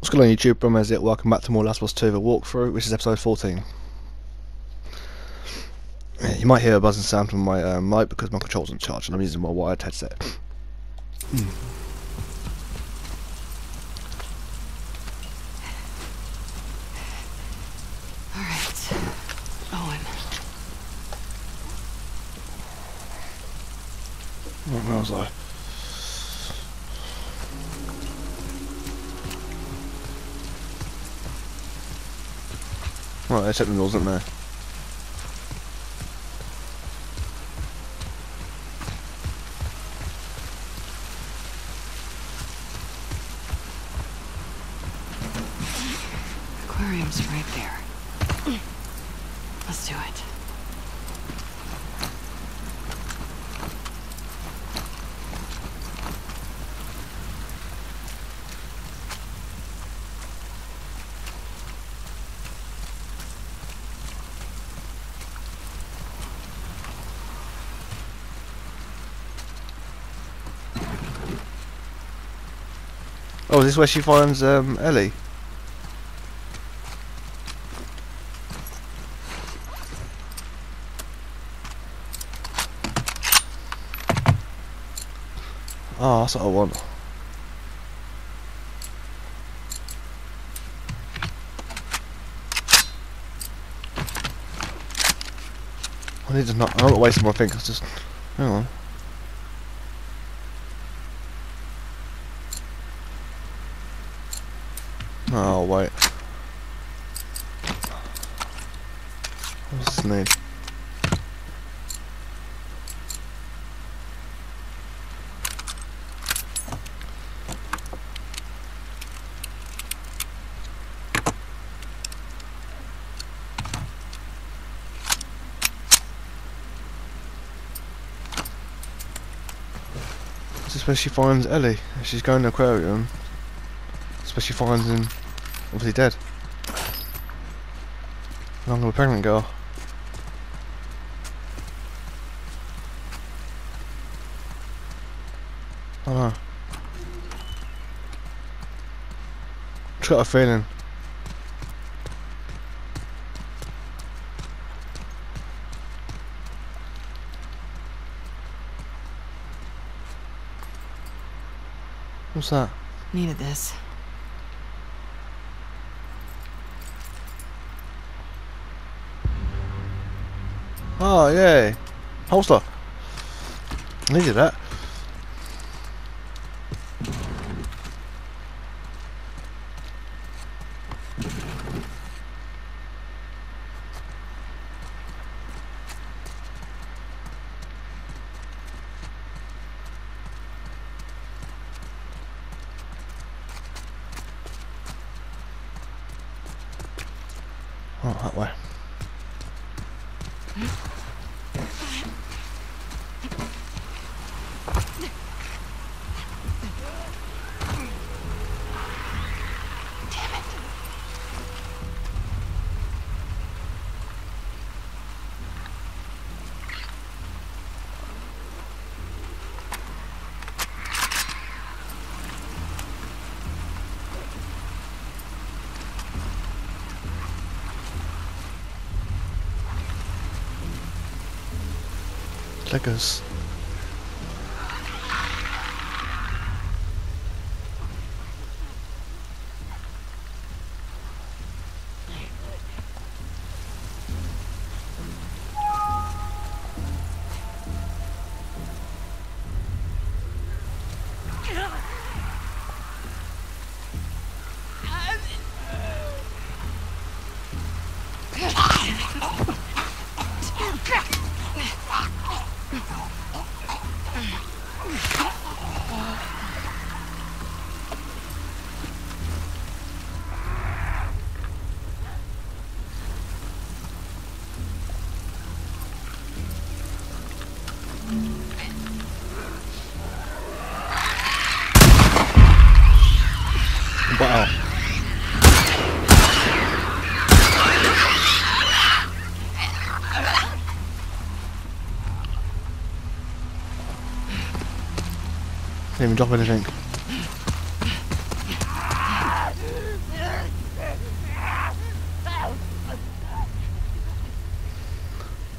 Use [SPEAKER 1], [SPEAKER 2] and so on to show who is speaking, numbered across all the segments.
[SPEAKER 1] What's going on YouTube, Bromez? Welcome back to more Last of Us 2 The Walkthrough, which is episode 14. You might hear a buzzing sound from my mic because my control's on charge and I'm using my wired headset.
[SPEAKER 2] Alright, Owen.
[SPEAKER 1] Where was I? Right, there's something wasn't there.
[SPEAKER 2] Aquarium's right there. Let's do it.
[SPEAKER 1] Oh, is this where she finds Ellie? Oh, that's what I want. I need to not. I'm not wasting my fingers. Just hang on. Oh wait. What's this need? Is this where she finds Ellie? If she's going to the aquarium. This where she finds him obviously dead. Along with a pregnant girl. I don't know. Just got a feeling. What's that?
[SPEAKER 2] Needed this.
[SPEAKER 1] Oh yay! Holster! Needed that. Oh, that way.
[SPEAKER 2] Damn it.
[SPEAKER 1] Legos. Wow. Didn't even drop anything.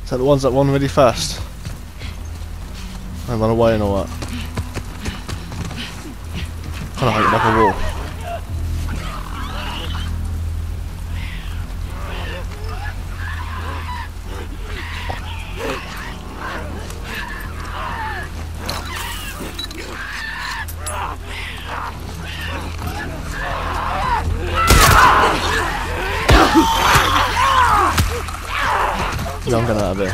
[SPEAKER 1] Is that the ones that run really fast? And run away and all that. Kind of like a wall. Yeah, I'm getting out of here.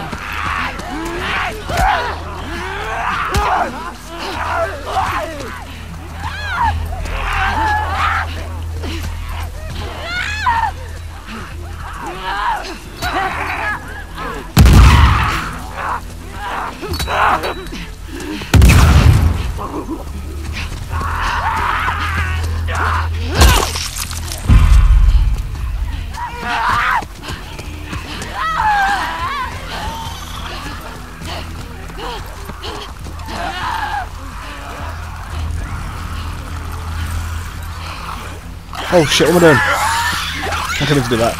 [SPEAKER 1] Oh shit, what am I doing? I couldn't even do that.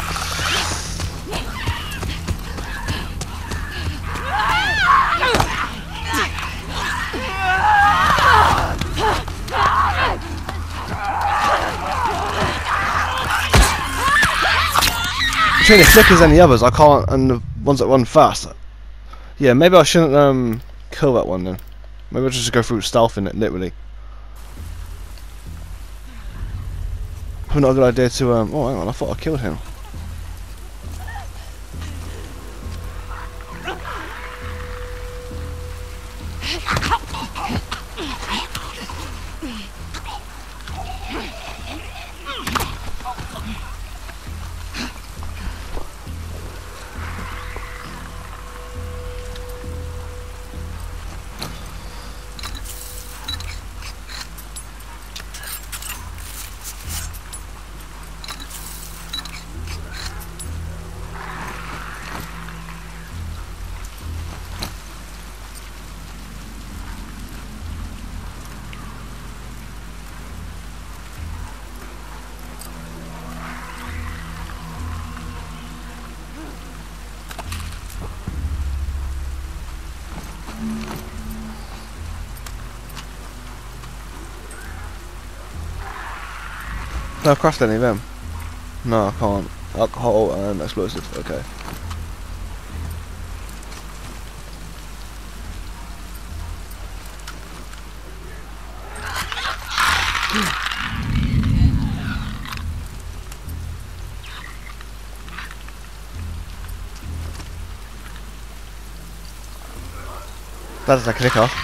[SPEAKER 1] Between the flickers and the others, I can't, and the ones that run fast. Yeah, maybe I shouldn't kill that one then. Maybe I'll just go through stealthing it, literally. Probably not a good idea to, oh hang on, I thought I killed him. Can I craft any of them? No, I can't. Alcohol and explosive, okay. That's a click off.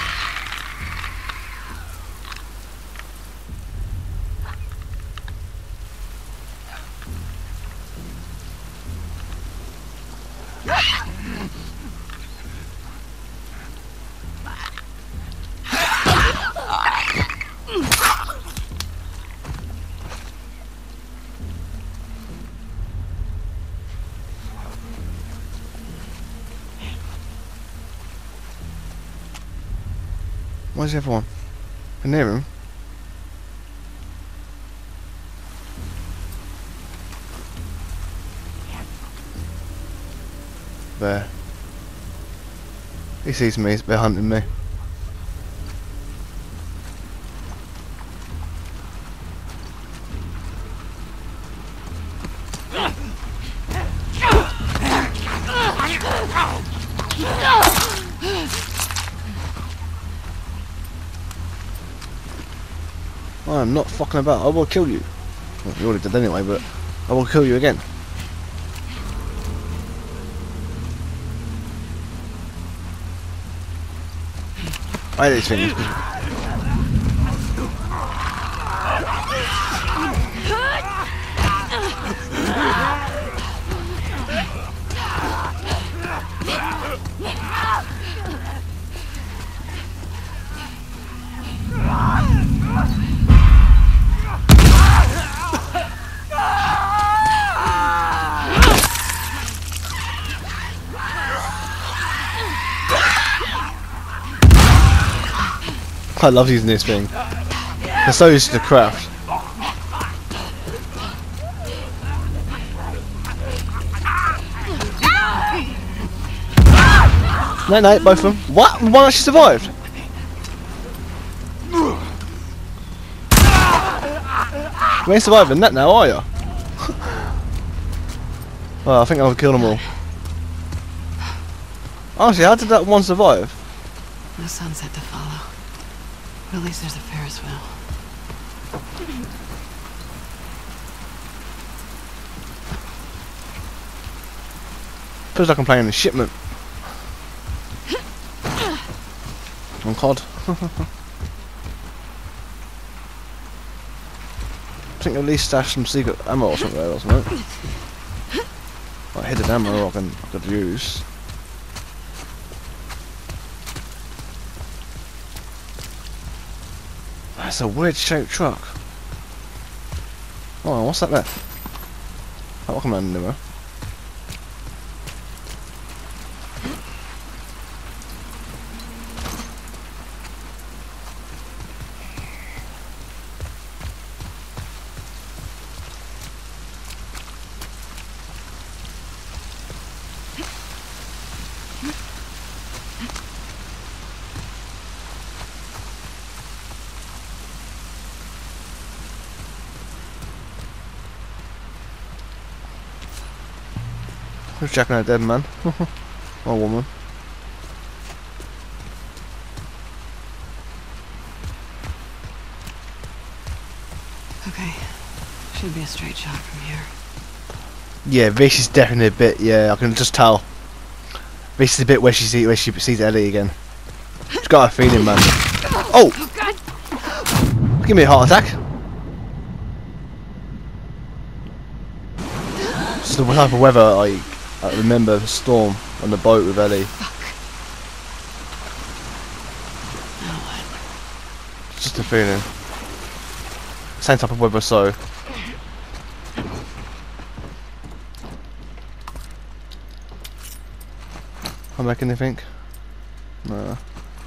[SPEAKER 1] Where's the other one? Can near him? There. He sees me, he's been hunting me. I'm not fucking about, I will kill you. Well, you already did anyway, but I will kill you again. I hate these things. I love using this thing. They're so used to the craft. No, no, both of them. What? One actually survived? You ain't surviving that now, are you? Well, I think I've killed them all. Honestly, how did that one survive?
[SPEAKER 2] No sunset to follow. But at least there's a Ferris wheel.
[SPEAKER 1] Feels like I'm playing a shipment. On COD. I think at least stash some secret ammo or something there, wasn't it? Like hidden ammo I could use. That's a weird shaped truck. Oh, what's that there? Oh, welcome man anywhere. Who's checking out a dead man? Or woman.
[SPEAKER 2] Okay. Should be a straight shot from here.
[SPEAKER 1] Yeah, this is definitely a bit. Yeah, I can just tell. This is the bit where she sees Ellie again. She's got a feeling, man. Oh! Give me a heart attack. It's the type of weather I remember the storm on the boat with Ellie.
[SPEAKER 2] Now what?
[SPEAKER 1] It's just a feeling. Same type of weather, so. I make anything? No.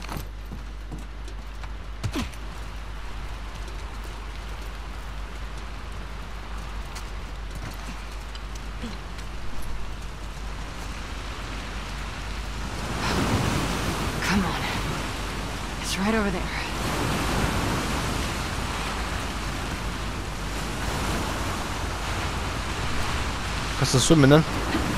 [SPEAKER 2] Come on. It's right over there.
[SPEAKER 1] That's the swimming then.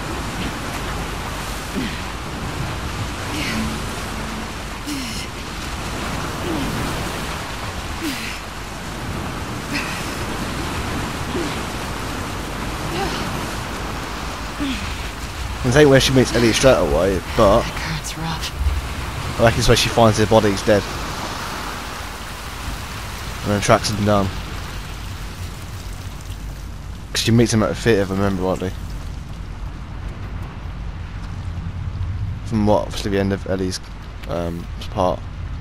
[SPEAKER 1] This ain't where she meets Ellie straight away, but
[SPEAKER 2] That current's rough.
[SPEAKER 1] I reckon it's where she finds their bodies dead. And then tracks them down. Because she meets him at a theatre, if I remember rightly. From what, obviously the end of Ellie's part.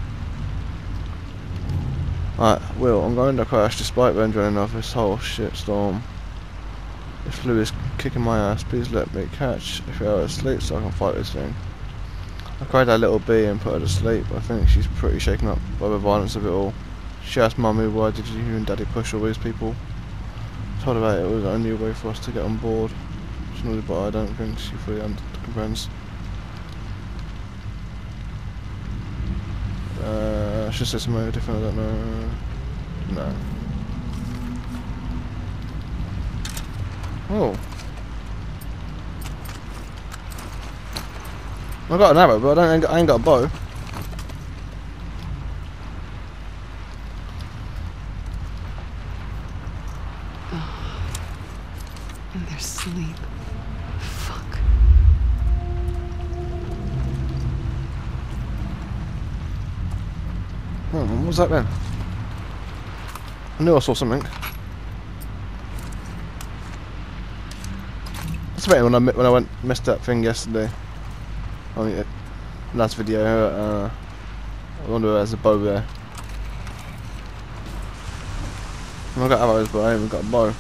[SPEAKER 1] Right, Will, I'm going to crash despite rendering off this whole shitstorm. If Lou is kicking my ass, please let me catch if you're asleep so I can fight this thing. I cried that little bee and put her to sleep. I think she's pretty shaken up by the violence of it all. She asked Mummy, why did you and Daddy push all these people? I told her that it was only a way for us to get on board. She nodded, but I don't think she fully comprehends. I should say something different, I don't know. No. Oh. I got an arrow, but I ain't got a bow.
[SPEAKER 2] And they're asleep. Fuck.
[SPEAKER 1] Oh, what was that then? I knew I saw something. That's about when I missed that thing yesterday. On the last video. I wonder if there's a bow there. I got arrows, but I haven't got a bow.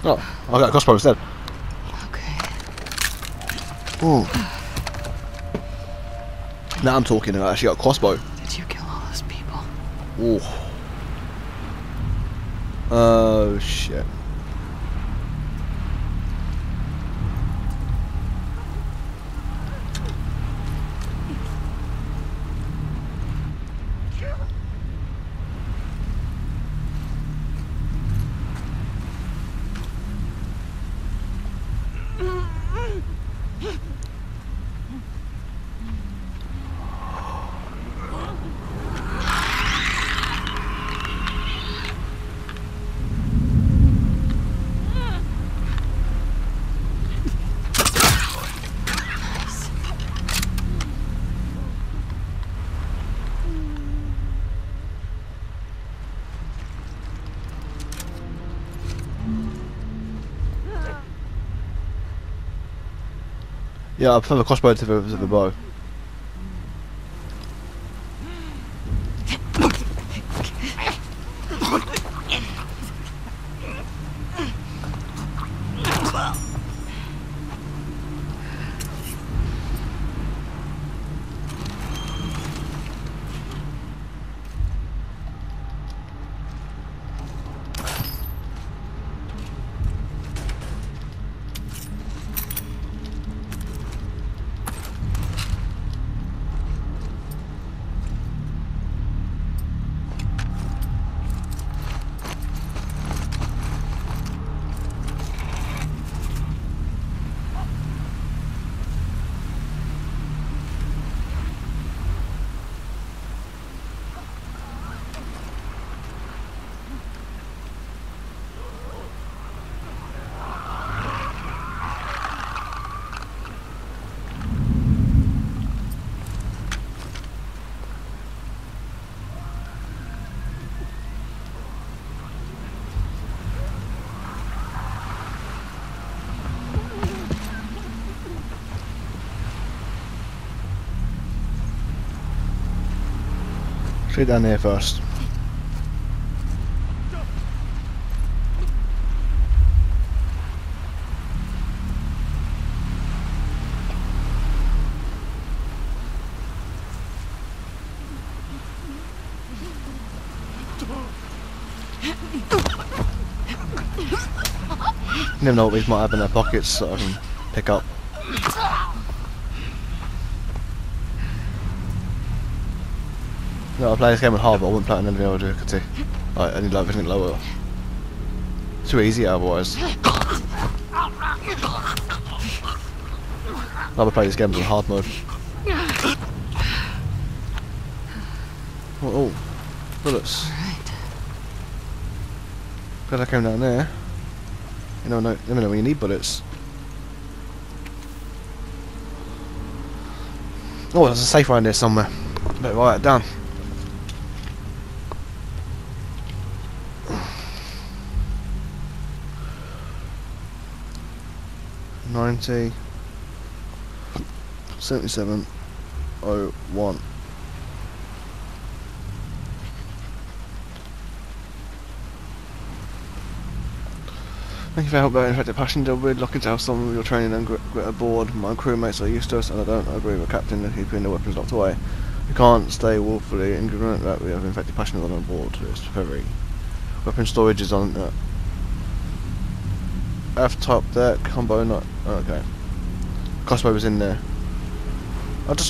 [SPEAKER 1] Oh, I got a crossbow instead.
[SPEAKER 2] Okay.
[SPEAKER 1] Ooh. Now I'm talking. I actually got a crossbow.
[SPEAKER 2] Did you kill all those people?
[SPEAKER 1] Ooh. Oh shit. Yeah, I prefer the crossbow to the bow. Straight down there first. You never know what these might have in their pockets that I can pick up. No, I play this game on hard, but I wouldn't play it on any other difficulty. I need like everything lower. Too easy otherwise. I would play these games on hard mode. Oh, bullets.
[SPEAKER 2] Alright.
[SPEAKER 1] Glad I came down there. You know, never know when you need bullets. Oh, there's a safe around there somewhere. Better write it down. $90 $77.01. Thank you for helping out infected passenger. We're lucky to have someone with your training and grit aboard. My crewmates are used to us and I don't agree with Captain keeping the weapons locked away. We can't stay willfully ignorant that we have infected passengers on board. It's very... Weapon storage is on F top deck, combo not... Okay. Crossbow was in there. I just...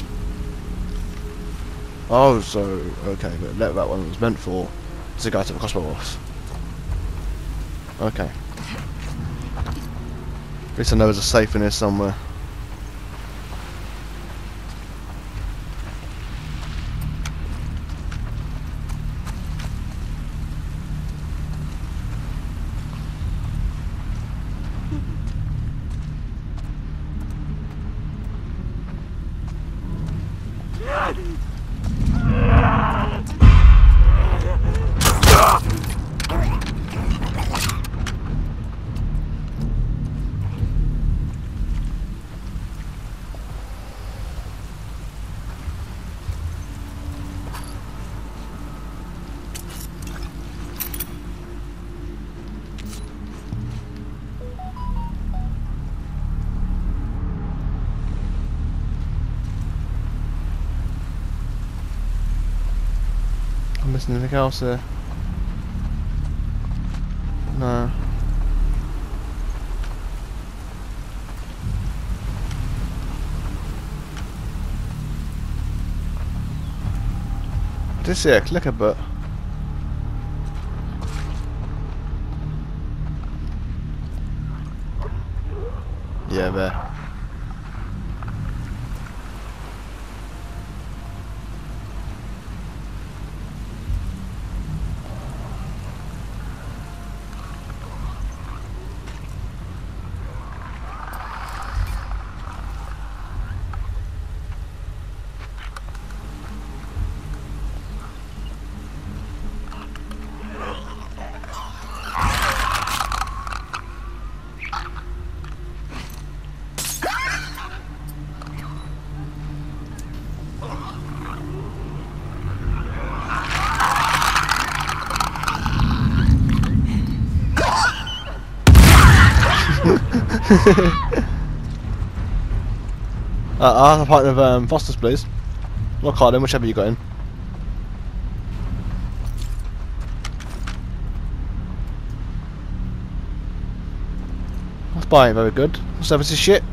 [SPEAKER 1] Oh, so... Okay, but that one was meant for... The guy took the crossbow off. Okay. At least I know there's a safe in here somewhere. missing anything else here? No. I did see a clicker, but yeah, there. I'll have a pint of Foster's, please. Or Carlin, whichever you got in. That's buying very good. Service is shit.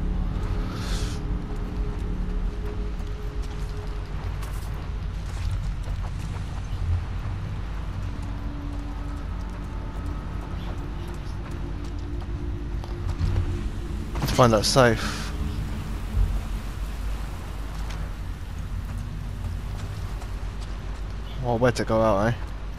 [SPEAKER 1] Let's find that safe. Oh, where to go out, eh?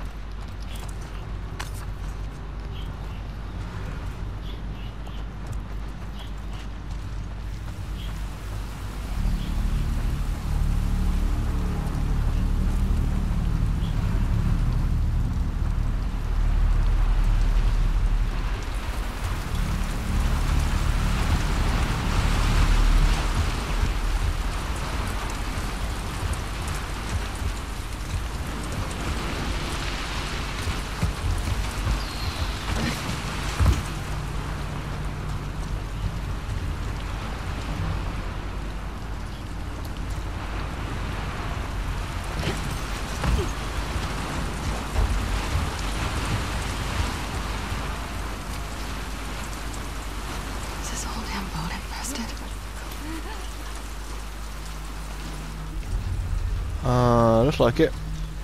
[SPEAKER 1] Looks like it.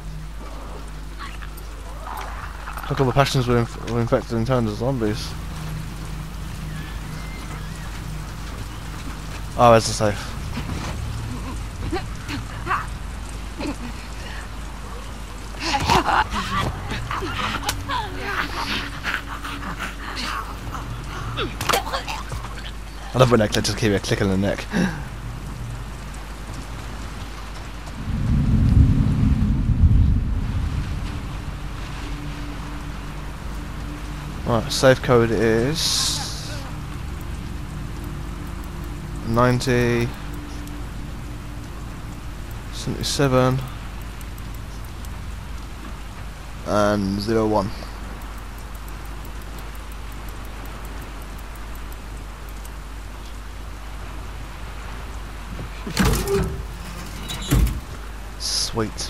[SPEAKER 1] Look, all the passions were infected and turned as zombies. Oh, there's the safe. I love when I just keep a click on the neck. Right, safe code is 90 77 and 01. Sweet.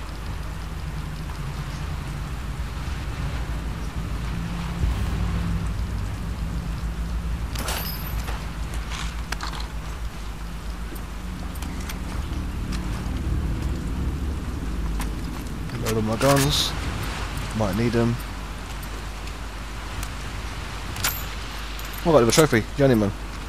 [SPEAKER 1] Load of my guns. Might need them. Oh, I got a trophy, journeyman.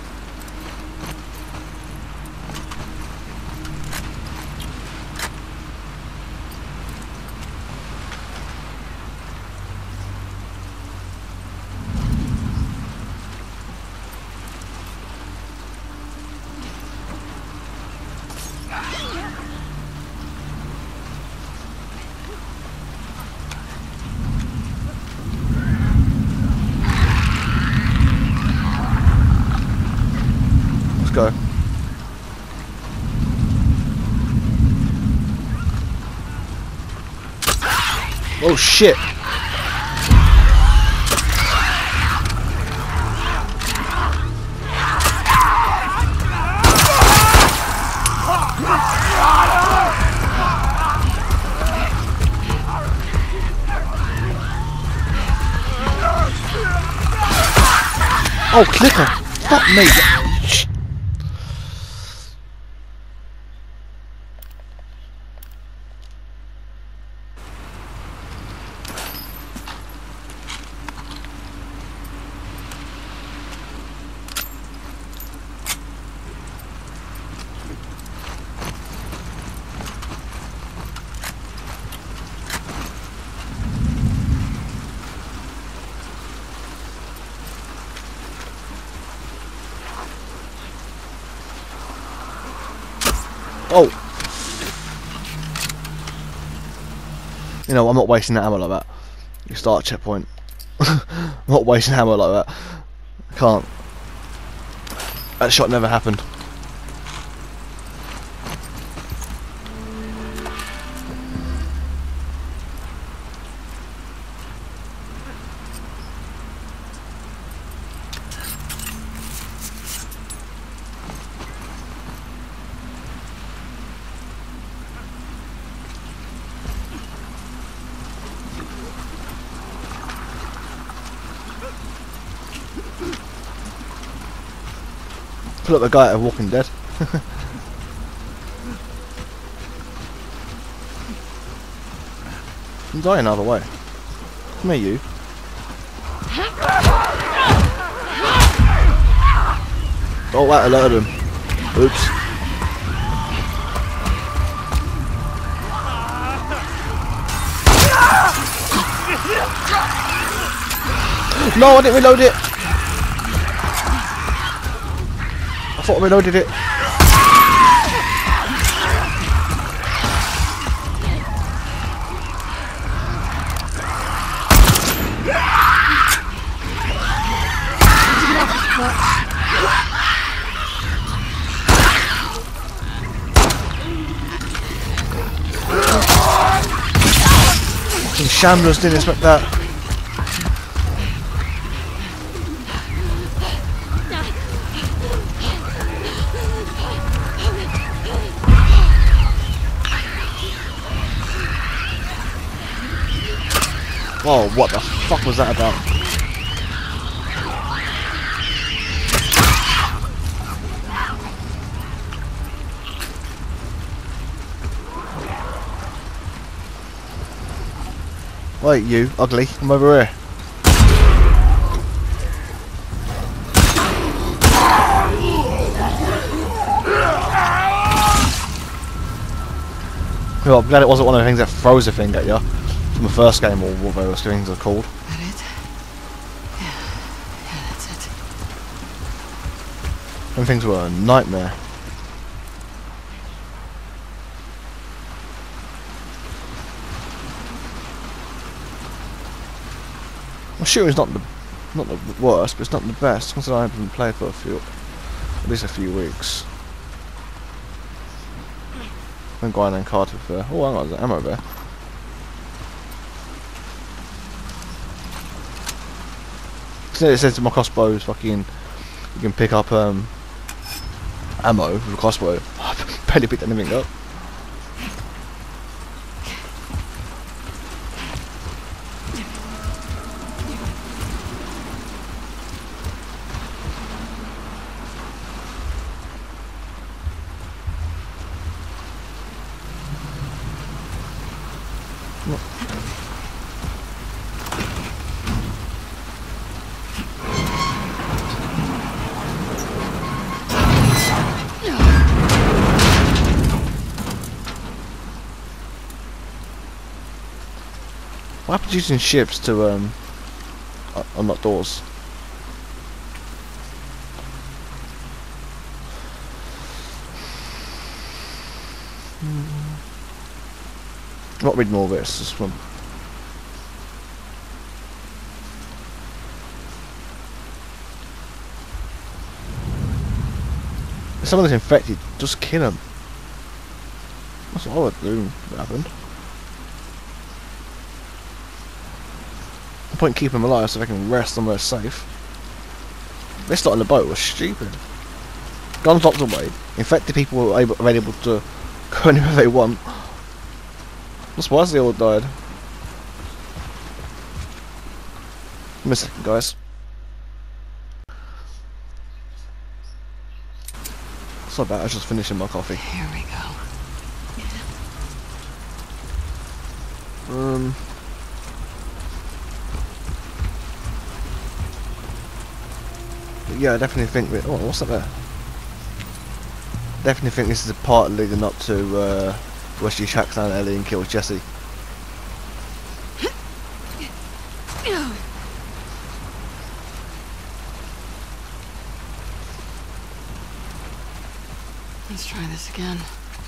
[SPEAKER 1] Go. Oh shit. Oh, clicker! Fuck me! Oh! You know, I'm not wasting that ammo like that. You start a checkpoint. I'm not wasting ammo like that. I can't. That shot never happened. Put up the guy at Walking Dead. I'm dying another way. Come here, you. Oh, that alerted him. Oops. No, I didn't reload it. I thought I reloaded it. Fucking shamblers, didn't expect that. Oh, what the fuck was that about? Wait, you, ugly, come over here. Well, I'm glad it wasn't one of the things that throws a thing at you. From the first game, or what those things are called.
[SPEAKER 2] That it? Yeah, that's it.
[SPEAKER 1] Them things were a nightmare. Well, shooting's not the worst, but it's not the best. Considering I haven't played for at least a few weeks. I'm going in Cardiff there. Oh, hang on, there's ammo there. So it says my crossbow is fucking. You can pick up ammo with a crossbow. I barely picked anything up. What happens using ships to unlock doors? I'm not reading all this, just one. If someone's infected, just kill them. That's what I would do if it happened. No point keeping them alive so they can rest somewhere safe. This lot on the boat was stupid. Guns locked away. Infected people were able to go anywhere they want. That's why they all died. Give me a second, guys. It's not bad, I was just finishing my coffee.
[SPEAKER 2] Here we go.
[SPEAKER 1] But yeah, I definitely think that. Oh, what's that there? Definitely think this is a part leading up to where she tracks down Ellie and kills Jesse.
[SPEAKER 2] Let's try this again.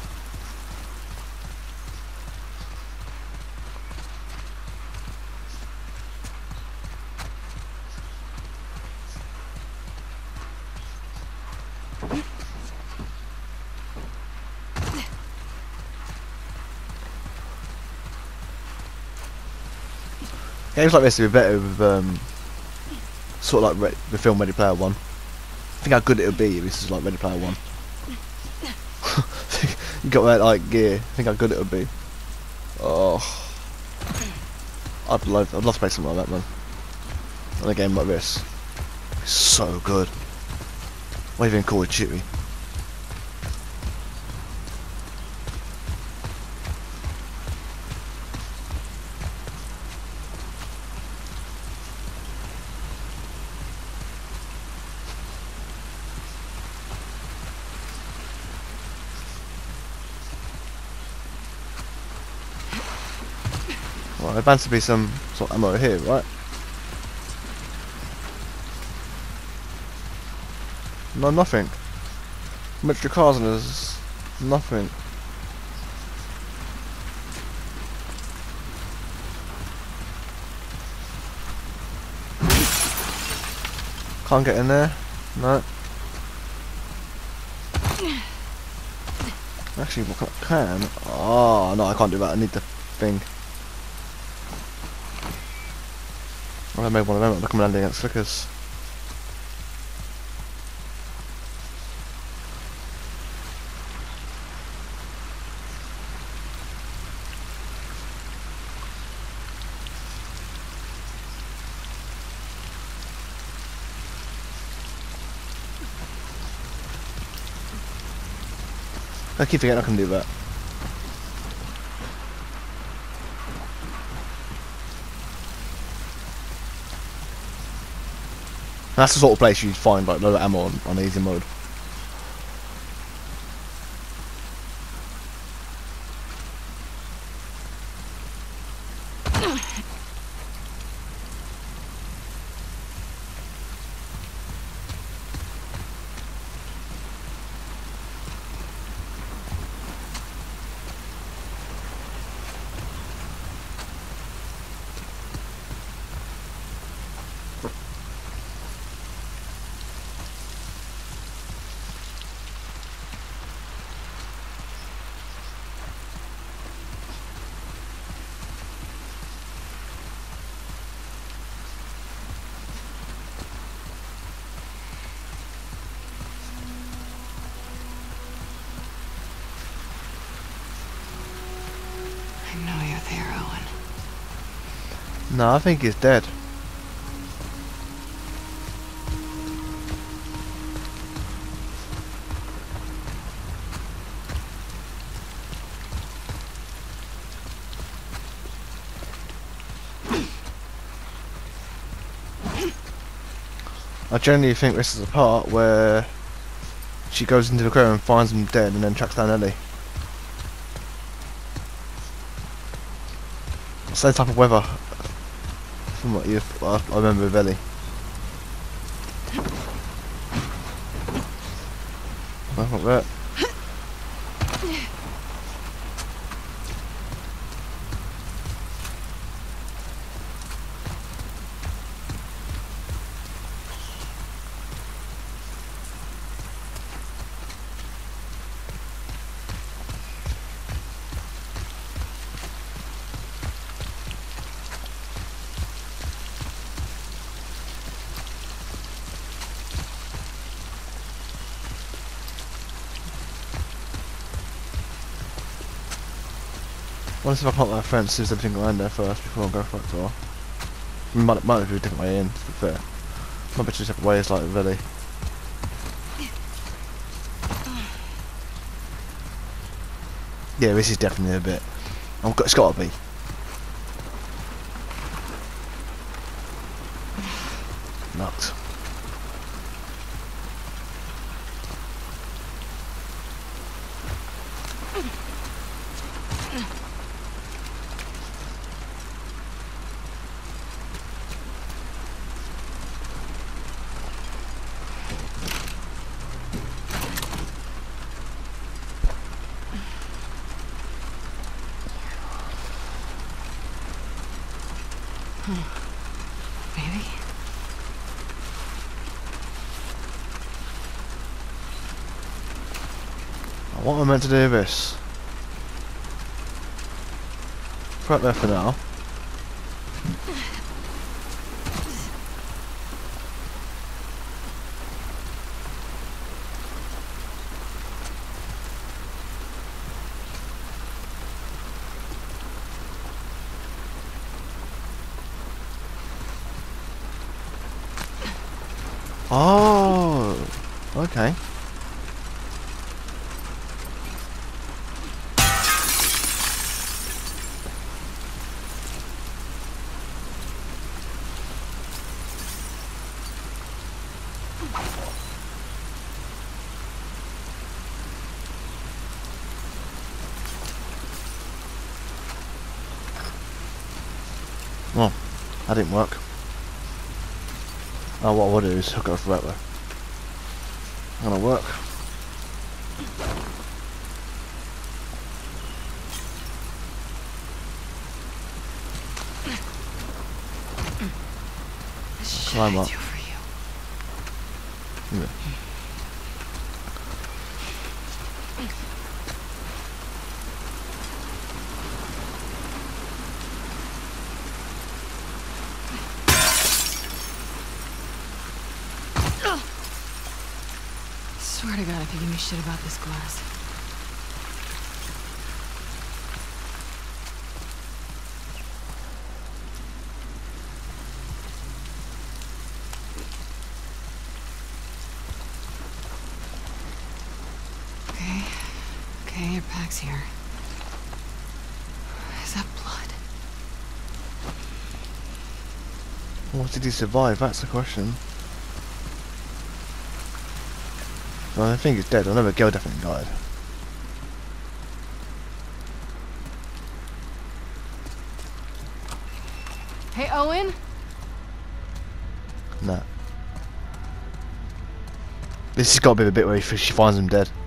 [SPEAKER 1] Games like this would be better with sort of like the film Ready Player One. Think how good it would be if this was like Ready Player One. You got that like gear. Think how good it would be. Oh, I'd love to play something like that, man. On a game like this, it's so good. What even Call of Duty? Right, there's bound to be some sort of ammo here, right? No, nothing. Military cars and there's nothing. Can't get in there. No. Actually, what can? Oh no, I can't do that. I need the thing. I made one of them. Look, I'm landing against flickers. I keep forgetting I can do that. That's the sort of place you'd find like low ammo on easy mode.
[SPEAKER 2] I know you're there, Owen.
[SPEAKER 1] No, I think he's dead. I generally think this is the part where she goes into the aquarium and finds him dead and then tracks down Ellie. Same type of weather from what I remember with Ellie. Not that. I want to see if I can't let my friends see if there's everything around there first before I go for it door. Might be a different way in, to be fair. Might be two separate ways like really. Yeah, this is definitely a bit. It's got to be. Nuts.
[SPEAKER 2] Maybe.
[SPEAKER 1] What am I meant to do with this? Prep there for now. Oh, okay. Oh, that didn't work. Oh, what I will do is hook it off right there. Gonna work.
[SPEAKER 2] This
[SPEAKER 1] Climb
[SPEAKER 2] shit I
[SPEAKER 1] up.
[SPEAKER 2] do for you.
[SPEAKER 1] Yeah.
[SPEAKER 2] Swear to God, if you give me shit about this glass. Okay, your pack's here. Is that blood?
[SPEAKER 1] What did he survive? That's the question. Well, I think he's dead. I know the girl definitely died.
[SPEAKER 2] Hey, Owen?
[SPEAKER 1] Nah. This has got to be the bit where she finds him dead.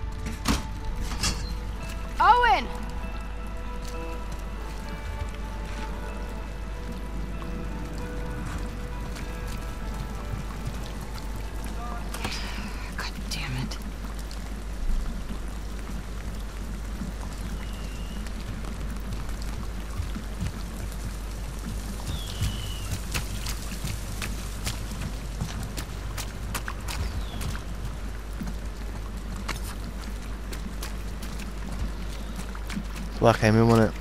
[SPEAKER 2] Owen! God damn it.
[SPEAKER 1] That's why I came in, wasn't it?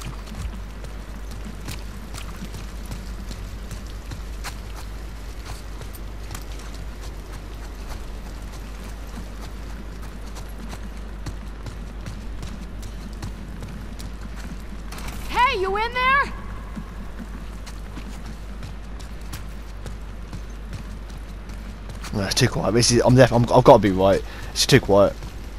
[SPEAKER 2] Hey, you in there?
[SPEAKER 1] No, it's too quiet. This is, I've got to be right. It's too quiet.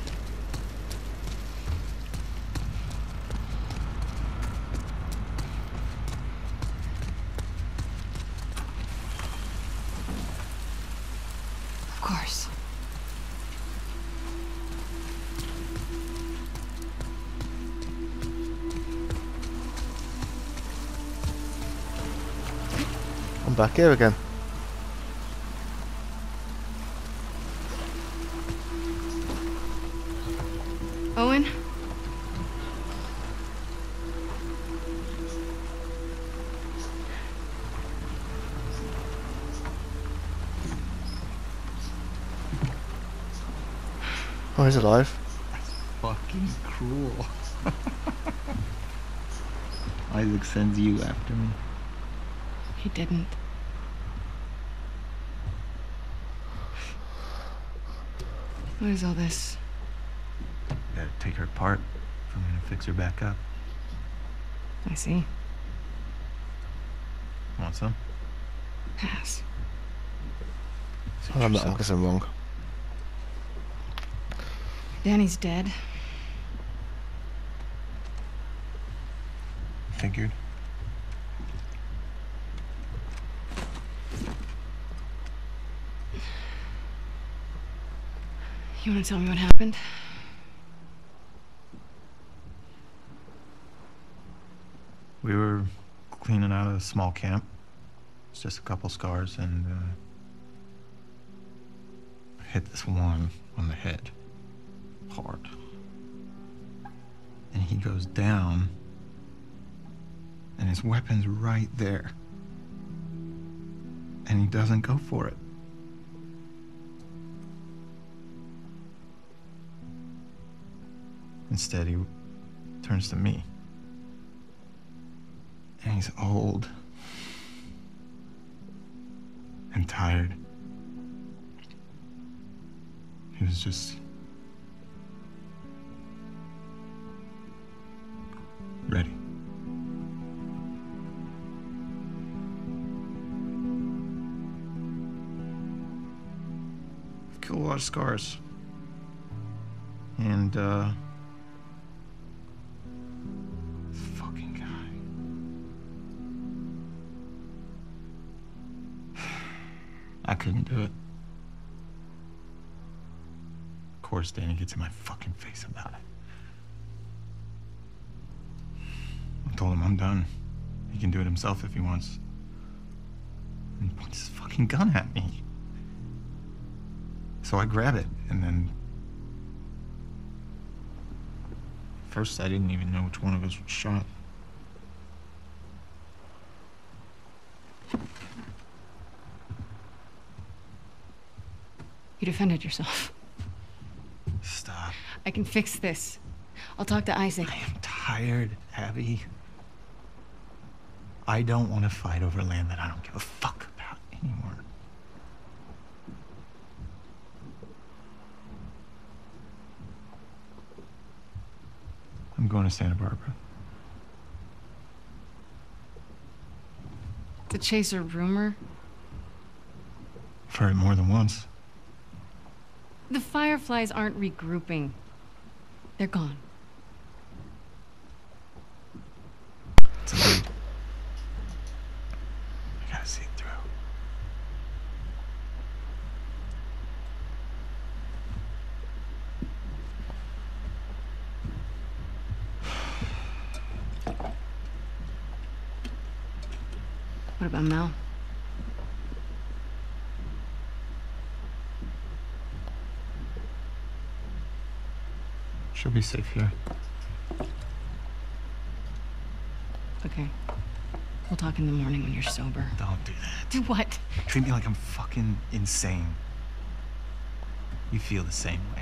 [SPEAKER 2] Of course.
[SPEAKER 1] I'm back here again.
[SPEAKER 2] Owen?
[SPEAKER 1] Oh, he's alive.
[SPEAKER 3] Fucking cruel. Isaac sends you after me.
[SPEAKER 2] He didn't. What is all this?
[SPEAKER 3] Gotta take her apart I'm gonna fix her back up.
[SPEAKER 2] I see.
[SPEAKER 3] Want some?
[SPEAKER 2] Pass.
[SPEAKER 3] Suit
[SPEAKER 1] I'm
[SPEAKER 3] yourself.
[SPEAKER 1] guessing wrong.
[SPEAKER 2] Danny's dead.
[SPEAKER 3] Figured.
[SPEAKER 2] You want to tell me what happened?
[SPEAKER 3] We were cleaning out a small camp. It's just a couple scars, and I hit this one on the head. Hard. And he goes down, and his weapon's right there. And he doesn't go for it. Instead, he turns to me. And he's old. And tired. He was just ready. I've killed a lot of scars. And fucking guy. I couldn't do it. Of course, Danny gets in my fucking face about it. I told him I'm done. He can do it himself if he wants. And he points his fucking gun at me. So I grab it, and then... First, I didn't even know which one of us was shot.
[SPEAKER 2] You defended yourself.
[SPEAKER 3] Stop.
[SPEAKER 2] I can fix this. I'll talk to Isaac.
[SPEAKER 3] I am tired, Abby. I don't want to fight over land that I don't give a fuck about anymore. I'm going to Santa Barbara.
[SPEAKER 2] To chase a rumor?
[SPEAKER 3] I've heard it more than once.
[SPEAKER 2] The Fireflies aren't regrouping. They're gone.
[SPEAKER 3] It's a lead. I gotta see it through.
[SPEAKER 2] What about Mel?
[SPEAKER 3] She'll be safe here.
[SPEAKER 2] Okay. We'll talk in the morning when you're sober.
[SPEAKER 3] Don't do that.
[SPEAKER 2] Do what?
[SPEAKER 3] Treat me like I'm fucking insane. You feel the same way.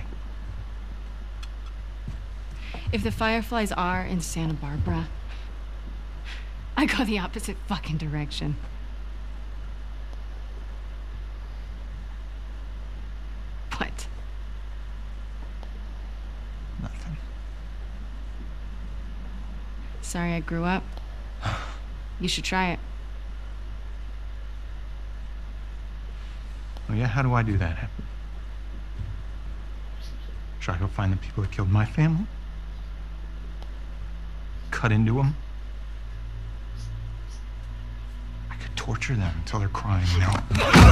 [SPEAKER 2] If the Fireflies are in Santa Barbara, I go the opposite fucking direction. What?
[SPEAKER 3] Nothing.
[SPEAKER 2] Sorry I grew up. You should try it.
[SPEAKER 3] Oh yeah? How do I do that? Should I go find the people that killed my family? Cut into them? I could torture them until they're crying, you know?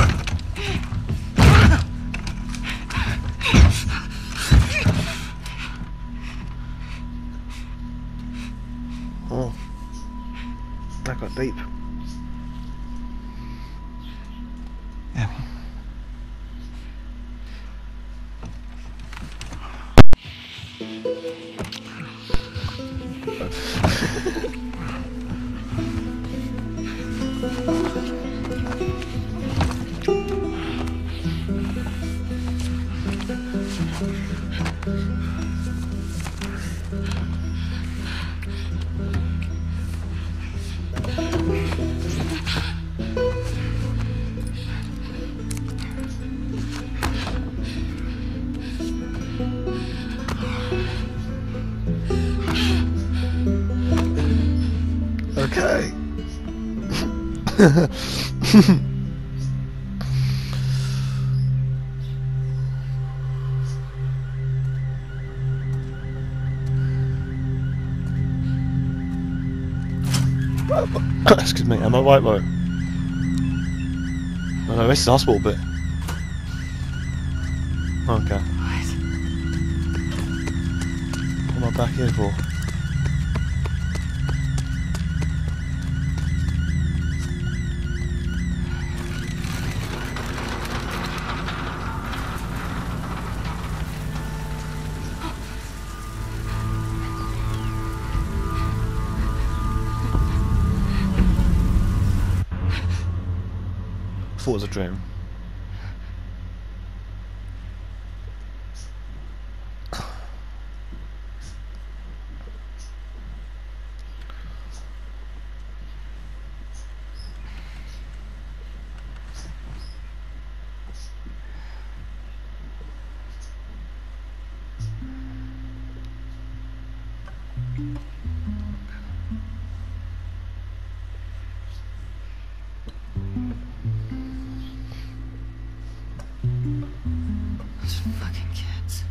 [SPEAKER 1] Oh. That got deep.
[SPEAKER 3] Abby.
[SPEAKER 1] Excuse me, am I right, though? Oh no, this is the hospital bit. Okay.
[SPEAKER 2] What?
[SPEAKER 1] What am I back here for? I thought it was a dream.
[SPEAKER 2] Those fucking kids.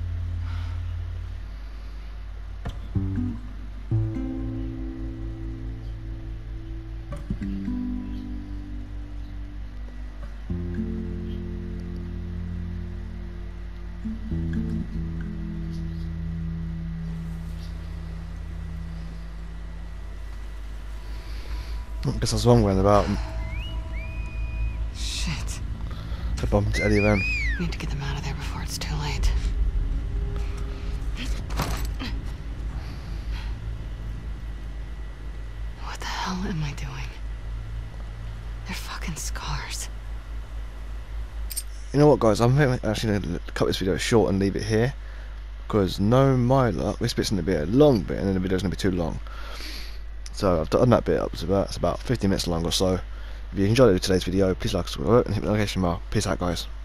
[SPEAKER 1] I guess I was wrong when about
[SPEAKER 2] Shit.
[SPEAKER 1] the bump into Eddie then.
[SPEAKER 2] Need to get them out of there before it's too late. What the hell am I doing? They're fucking scars.
[SPEAKER 1] You know what, guys? I'm actually going to cut this video short and leave it here, because no my luck, this bit's going to be a long bit and then the video's going to be too long. So I've done that bit up, it's about 15 minutes long or so. If you enjoyed today's video, please like, subscribe, and hit the notification bell. Peace out, guys.